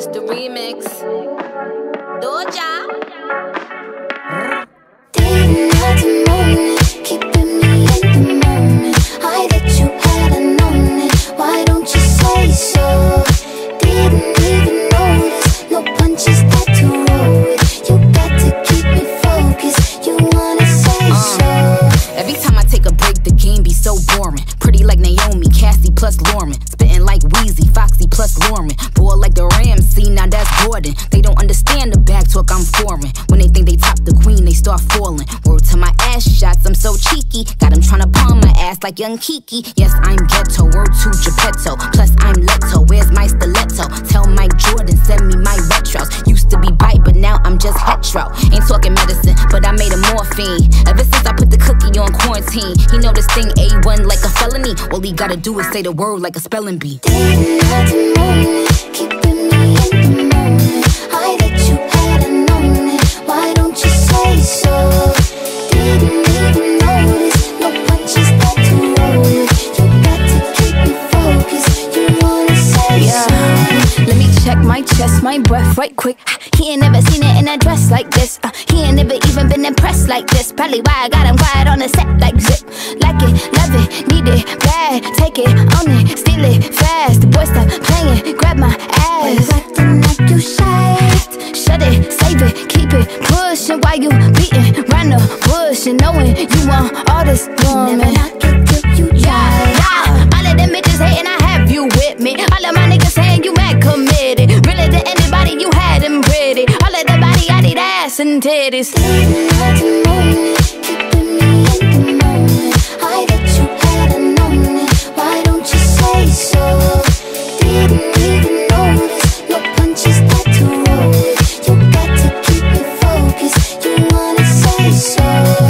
It's the remix. Doja. Didn't have to moan it, keeping me in the moment. I that you had known it. Why don't you say so? Didn't even notice. No punches that to roll with. You got to keep me focused. You wanna say so? Every time I take a break, the game be so boring. Pretty like Naomi, Cassie plus Lauren. Spitting like Weezy, Foxy plus Lauren. Boy like the Ramsey, now that's Gordon. They don't understand the back talk, I'm foreign. When they think they top the queen, they start falling. Word to my ass shots, I'm so cheeky. Got them tryna palm my ass like young Kiki. Yes, I'm ghetto, word to Geppetto. Plus I'm Leto, where's my stiletto? Tell Mike Jordan, send me my retros. Used to be bite, but now I'm just hetero. Ain't talking medicine, but I made a morphine. Ever since I put the cookie on quarantine, he know this thing A1 like a felony. All he gotta do is say the word like a spelling bee. Didn't have to moan it, keeping me in the moment. I that you had known it. Why don't you say so? Didn't even notice. No punches that to roll with. You got to keep me focused. You wanna say so? Let me check my chest, my breath right quick. He ain't never seen it in a dress like this. He ain't never even been impressed like this. Probably why I got him quiet on the set like zip. Like it, love it, need it, bad. Take it, own it, steal it, fast. The boy stop playing, grab my Why you ass. acting like you shy? Shut it, save it, keep it pushing. While you beating round the bush and knowing you want all this woman. Never knock it till you try. Yeah, all of them bitches hating, I have you with me. All of my niggas saying you mad committed. Really to anybody, you had them pretty. All of the body, I need ass and titties. Didn't have to moan it, keeping me in the moment. I that you had known it. Why don't you say so? Didn't even notice. No punches that to roll with. You got to keep me focused. You wanna say so?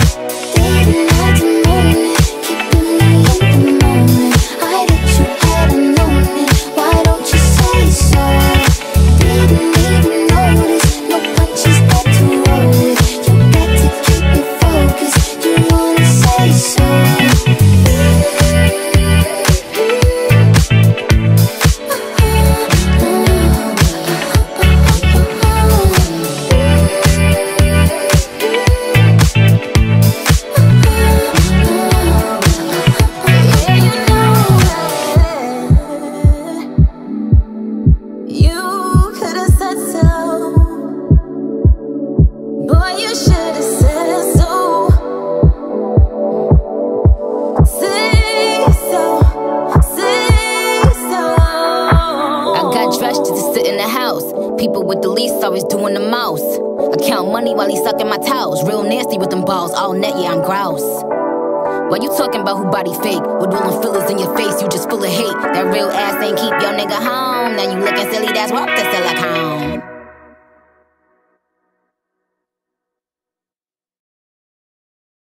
Didn't have to moan it, keeping me in the moment. I that you had known it. Why don't you say so? Didn't even notice. No punches that to roll with. You got to keep me focused. You wanna say so? You could have said so. Boy, you should have said so. Say so. Say so. I got dressed just to sit in the house. People with the least always doing the most. I count money while he sucking my towels. Real nasty with them balls, all net, yeah, I'm grouse. Why you talking about who body fake? With all them fillers in your face, you just full of hate. That real ass ain't keep your nigga home. Now you looking silly, that's work to silicone.